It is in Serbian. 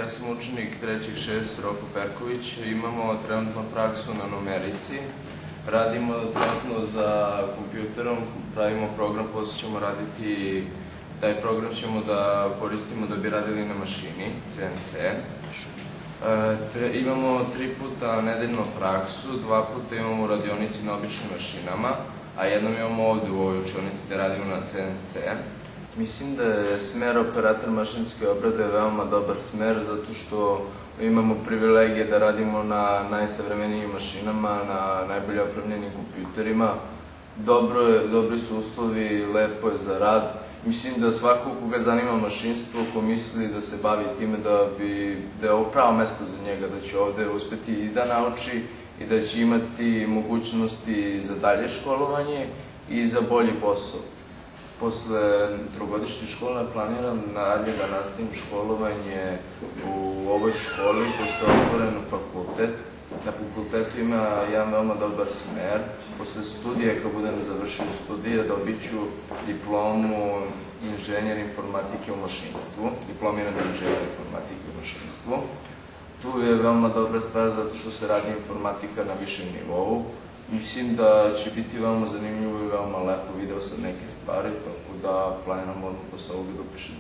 Ja sam učenik 3.6. Roko Perković. Imamo trenutno praksu na numerici. Radimo trenutno za kompjuterom, pravimo program, posle ćemo raditi, taj program ćemo da koristimo da bi radili na mašini, CNC. Imamo 3 puta nedeljno praksu, 2 puta imamo u radionici na običnim mašinama, a jednom imamo ovde u ovoj učionici da radimo na CNC. Mislim da je smer operator mašinske obrade veoma dobar smer, zato što imamo privilegije da radimo na najsavremenijim mašinama, na najbolje opremljenim kompjuterima. Dobri su uslovi, lepo je za rad. Mislim da svako koga zanima mašinstvo, ko misli da se bavi time, da je ovo pravo mesto za njega, da će ovde uspeti i da nauči i da će imati mogućnosti za dalje školovanje i za bolji posao. Posle trogodišnje škole planiram dalje da nastavim školovanje u ovoj školi, pošto je otvoren fakultet. Na fakultetu ima jedan veoma dobar smer. Posle studija, kad budem završio studije, dobit ću diplomu inženjer informatike u mašinstvu, diplomirani inženjer informatike u mašinstvu. Tu je veoma dobra stvar zato što se radi informatika na višem nivou. Mislim da će biti veoma zanimljivo i veoma lepo, video sam neke stvari, tako da planiram odmah posle ovoga da upišem